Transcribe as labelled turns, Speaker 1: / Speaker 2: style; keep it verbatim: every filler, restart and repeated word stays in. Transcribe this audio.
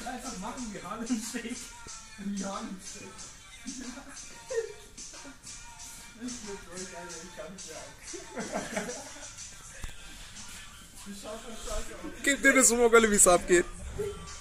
Speaker 1: einfach machen wie Harlem Shake. Wie Harlem Shake. Ich bin durch, Alter, ich kann nicht sagen. Du schaust doch scheiße aus.
Speaker 2: Gib dir das Humorgölle, wie es abgeht.